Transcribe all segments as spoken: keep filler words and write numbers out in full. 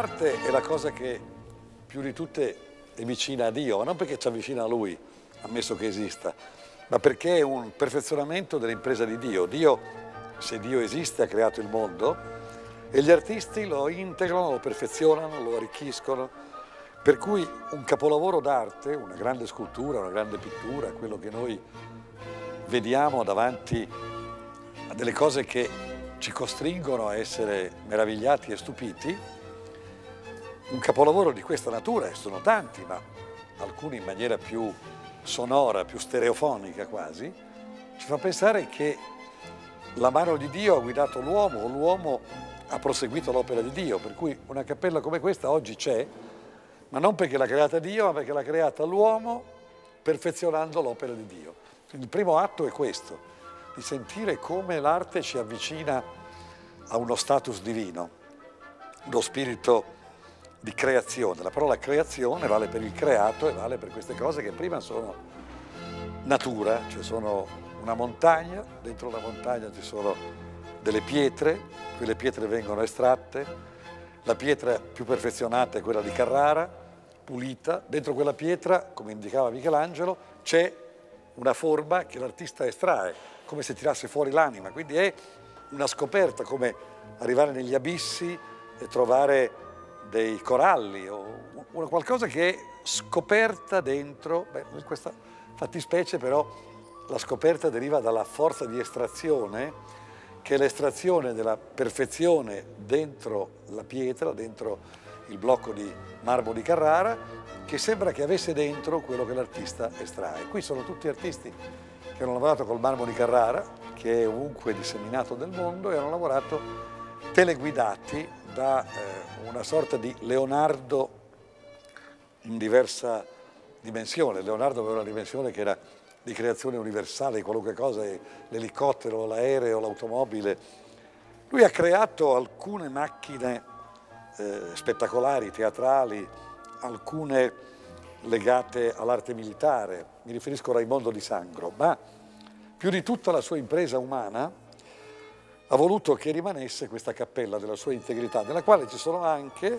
l'arte è la cosa che più di tutte è vicina a Dio, ma non perché ci avvicina a Lui, ammesso che esista, ma perché è un perfezionamento dell'impresa di Dio. Dio, se Dio esiste, ha creato il mondo e gli artisti lo integrano, lo perfezionano, lo arricchiscono. Per cui un capolavoro d'arte, una grande scultura, una grande pittura, quello che noi vediamo davanti a delle cose che ci costringono a essere meravigliati e stupiti, un capolavoro di questa natura, e sono tanti, ma alcuni in maniera più sonora, più stereofonica quasi, ci fa pensare che la mano di Dio ha guidato l'uomo o l'uomo ha proseguito l'opera di Dio, per cui una cappella come questa oggi c'è, ma non perché l'ha creata Dio, ma perché l'ha creata l'uomo perfezionando l'opera di Dio. Quindi il primo atto è questo, di sentire come l'arte ci avvicina a uno status divino, uno spirito di creazione. La parola creazione vale per il creato e vale per queste cose che prima sono natura, cioè sono una montagna, dentro la montagna ci sono delle pietre, quelle pietre vengono estratte, la pietra più perfezionata è quella di Carrara, pulita, dentro quella pietra, come indicava Michelangelo, c'è una forma che l'artista estrae, come se tirasse fuori l'anima, quindi è una scoperta, come arrivare negli abissi e trovare dei coralli o una qualcosa che è scoperta dentro. Beh, in questa fattispecie però la scoperta deriva dalla forza di estrazione, che è l'estrazione della perfezione dentro la pietra, dentro il blocco di marmo di Carrara, che sembra che avesse dentro quello che l'artista estrae. Qui sono tutti artisti che hanno lavorato col marmo di Carrara, che è ovunque disseminato nel mondo, e hanno lavorato teleguidati da eh, una sorta di Leonardo in diversa dimensione. Leonardo aveva una dimensione che era di creazione universale, di qualunque cosa, l'elicottero, l'aereo, l'automobile. Lui ha creato alcune macchine eh, spettacolari, teatrali, alcune legate all'arte militare, mi riferisco a Raimondo di Sangro, ma più di tutta la sua impresa umana ha voluto che rimanesse questa cappella della sua integrità, nella quale ci sono anche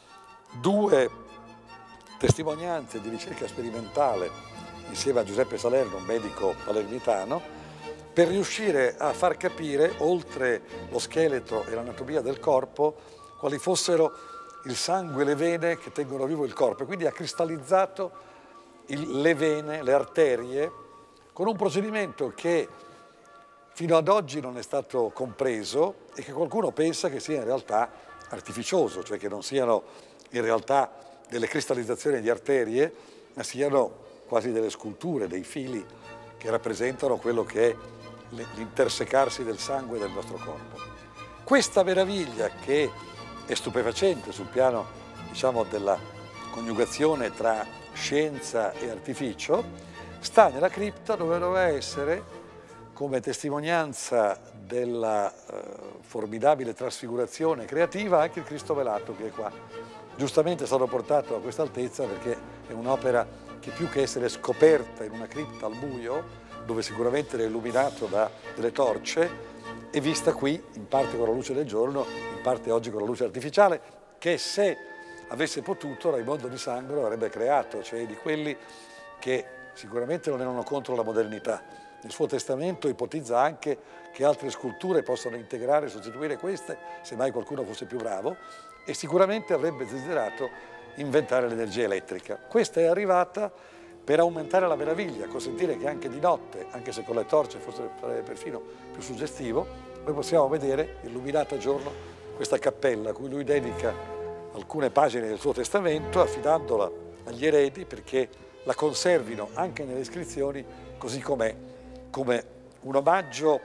due testimonianze di ricerca sperimentale insieme a Giuseppe Salerno, un medico palermitano, per riuscire a far capire, oltre lo scheletro e l'anatomia del corpo, quali fossero il sangue e le vene che tengono vivo il corpo. E quindi ha cristallizzato il, le vene, le arterie, con un procedimento che fino ad oggi non è stato compreso e che qualcuno pensa che sia in realtà artificioso, cioè che non siano in realtà delle cristallizzazioni di arterie, ma siano quasi delle sculture, dei fili che rappresentano quello che è l'intersecarsi del sangue del nostro corpo. Questa meraviglia, che è stupefacente sul piano, diciamo, della coniugazione tra scienza e artificio, sta nella cripta dove doveva essere, come testimonianza della eh, formidabile trasfigurazione creativa, anche il Cristo velato, che è qua. Giustamente è stato portato a questa altezza perché è un'opera che, più che essere scoperta in una cripta al buio, dove sicuramente era illuminato da delle torce, è vista qui in parte con la luce del giorno, in parte oggi con la luce artificiale, che se avesse potuto Raimondo di Sangro avrebbe creato, cioè di quelli che sicuramente non erano contro la modernità. Nel suo testamento ipotizza anche che altre sculture possano integrare e sostituire queste, se mai qualcuno fosse più bravo, e sicuramente avrebbe desiderato inventare l'energia elettrica. Questa è arrivata per aumentare la meraviglia, consentire che anche di notte, anche se con le torce fosse perfino più suggestivo, noi possiamo vedere illuminata a giorno questa cappella a cui lui dedica alcune pagine del suo testamento, affidandola agli eredi perché la conservino anche nelle iscrizioni così com'è, come un omaggio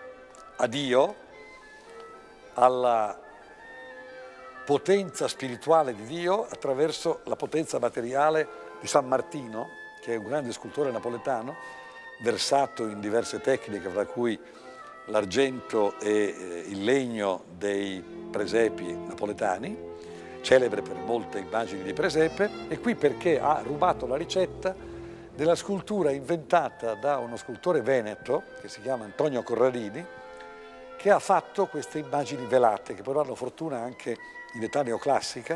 a Dio, alla potenza spirituale di Dio attraverso la potenza materiale di San Martino, che è un grande scultore napoletano, versato in diverse tecniche, fra cui l'argento e il legno dei presepi napoletani, celebre per molte immagini di presepe, e qui perché ha rubato la ricetta della scultura inventata da uno scultore veneto, che si chiama Antonio Corradini, che ha fatto queste immagini velate, che però hanno fortuna anche in età neoclassica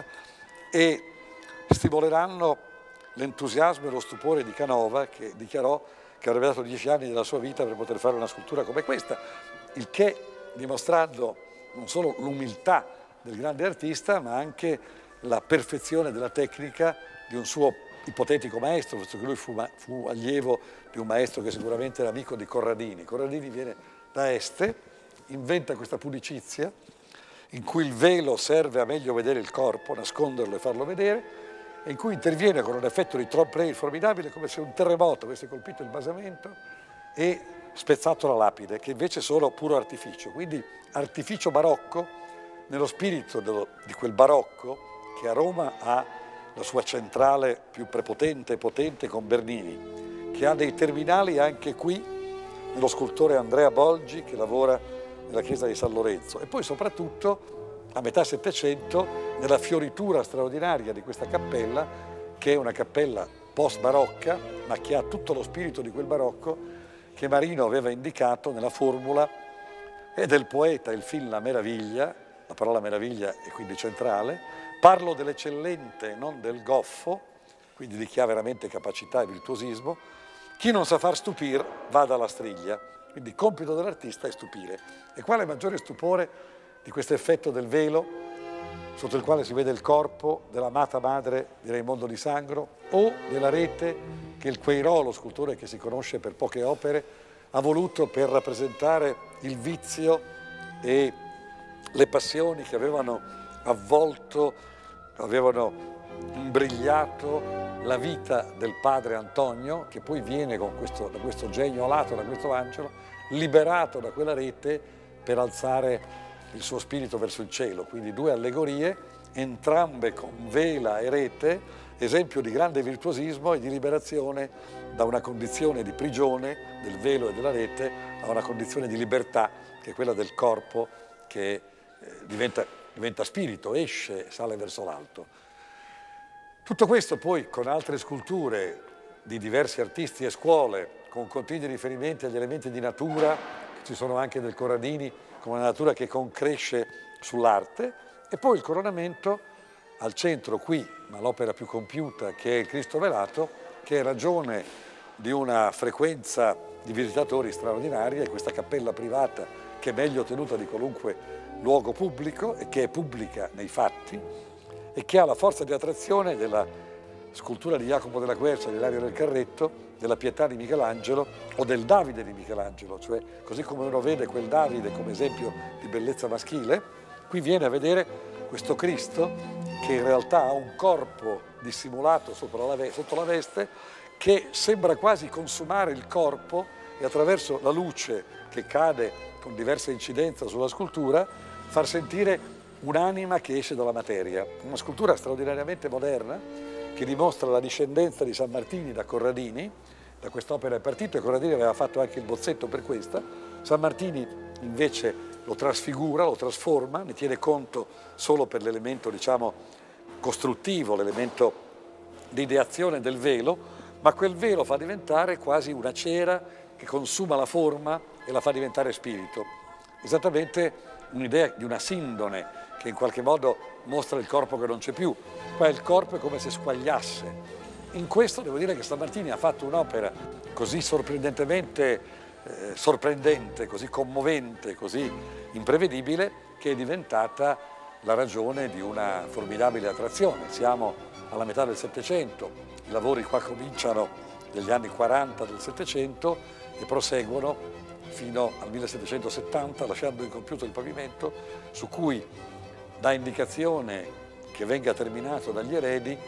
e stimoleranno l'entusiasmo e lo stupore di Canova, che dichiarò che avrebbe dato dieci anni della sua vita per poter fare una scultura come questa, il che dimostrando non solo l'umiltà del grande artista, ma anche la perfezione della tecnica di un suo ipotetico maestro, visto che lui fu, fu allievo di un maestro che sicuramente era amico di Corradini. Corradini viene da Este, inventa questa pudicizia in cui il velo serve a meglio vedere il corpo, nasconderlo e farlo vedere, e in cui interviene con un effetto di trompe-l'œil formidabile, come se un terremoto avesse colpito il basamento e spezzato la lapide, che invece sono puro artificio. Quindi artificio barocco nello spirito dello, di quel barocco che a Roma ha la sua centrale più prepotente e potente con Bernini, che ha dei terminali anche qui nello scultore Andrea Bolgi che lavora nella chiesa di San Lorenzo, e poi soprattutto a metà Settecento nella fioritura straordinaria di questa cappella, che è una cappella post-barocca, ma che ha tutto lo spirito di quel barocco che Marino aveva indicato nella formula e del poeta il film La meraviglia, la parola meraviglia è quindi centrale, parlo dell'eccellente, non del goffo, quindi di chi ha veramente capacità e virtuosismo, chi non sa far stupir vada alla striglia, quindi il compito dell'artista è stupire. E quale maggiore stupore di questo effetto del velo sotto il quale si vede il corpo dell'amata madre di Raimondo di Sangro o della rete che il Queirò, lo scultore che si conosce per poche opere, ha voluto per rappresentare il vizio e le passioni che avevano avvolto, avevano imbrigliato la vita del padre Antonio, che poi viene con questo, da questo genio alato, da questo angelo, liberato da quella rete per alzare il suo spirito verso il cielo. Quindi due allegorie, entrambe con vela e rete, esempio di grande virtuosismo e di liberazione da una condizione di prigione del velo e della rete a una condizione di libertà, che è quella del corpo che eh, diventa, diventa spirito, esce, sale verso l'alto. Tutto questo poi con altre sculture di diversi artisti e scuole, con continui riferimenti agli elementi di natura, ci sono anche del Corradini, come una natura che concresce sull'arte, e poi il coronamento al centro qui, ma l'opera più compiuta, che è il Cristo velato, che è ragione di una frequenza di visitatori straordinaria, e questa cappella privata che è meglio tenuta di qualunque luogo pubblico e che è pubblica nei fatti e che ha la forza di attrazione della scultura di Jacopo della Quercia, dell'Aria del Carretto, della Pietà di Michelangelo o del Davide di Michelangelo, cioè così come uno vede quel Davide come esempio di bellezza maschile, qui viene a vedere questo Cristo che in realtà ha un corpo dissimulato sotto la, sotto la veste, che sembra quasi consumare il corpo e attraverso la luce che cade con diversa incidenza sulla scultura far sentire un'anima che esce dalla materia. Una scultura straordinariamente moderna che dimostra la discendenza di San Martini da Corradini. Da quest'opera è partito e Corradini aveva fatto anche il bozzetto per questa. San Martini invece lo trasfigura, lo trasforma, ne tiene conto solo per l'elemento, diciamo, costruttivo, l'elemento di ideazione del velo, ma quel velo fa diventare quasi una cera che consuma la forma e la fa diventare spirito. Esattamente un'idea di una sindone che in qualche modo mostra il corpo che non c'è più. Qua il corpo è come se squagliasse. In questo devo dire che San Martini ha fatto un'opera così sorprendentemente eh, sorprendente, così commovente, così imprevedibile, che è diventata la ragione di una formidabile attrazione. Siamo alla metà del Settecento, i lavori qua cominciano negli anni quaranta del Settecento e proseguono fino al millesettecentosettanta, lasciando incompiuto il pavimento, su cui dà indicazione che venga terminato dagli eredi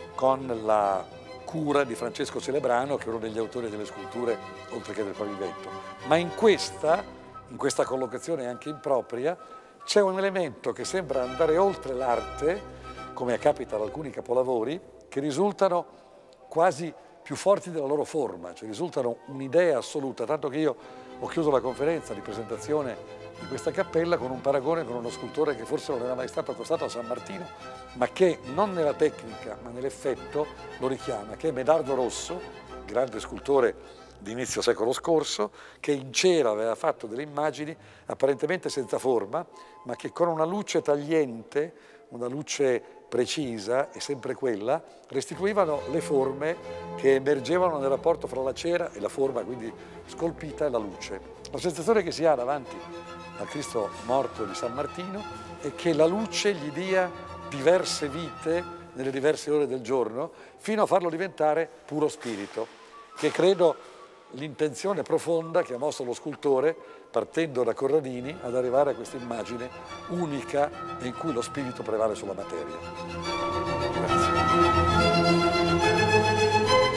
con la cura di Francesco Celebrano, che è uno degli autori delle sculture, oltre che del pavimento. Ma in questa, in questa collocazione anche impropria, c'è un elemento che sembra andare oltre l'arte, come capita ad alcuni capolavori, che risultano quasi più forti della loro forma, cioè risultano un'idea assoluta, tanto che io ho chiuso la conferenza di presentazione di questa cappella con un paragone con uno scultore che forse non era mai stato accostato a San Martino, ma che non nella tecnica ma nell'effetto lo richiama, che è Medardo Rosso, grande scultore di inizio secolo scorso, che in cera aveva fatto delle immagini apparentemente senza forma, ma che con una luce tagliente una luce precisa e sempre quella, restituivano le forme che emergevano nel rapporto fra la cera e la forma, quindi scolpita, e la luce. La sensazione che si ha davanti al Cristo morto di San Martino è che la luce gli dia diverse vite nelle diverse ore del giorno, fino a farlo diventare puro spirito, che credo l'intenzione profonda che ha mosso lo scultore, partendo da Corradini, ad arrivare a questa immagine unica in cui lo spirito prevale sulla materia. Grazie.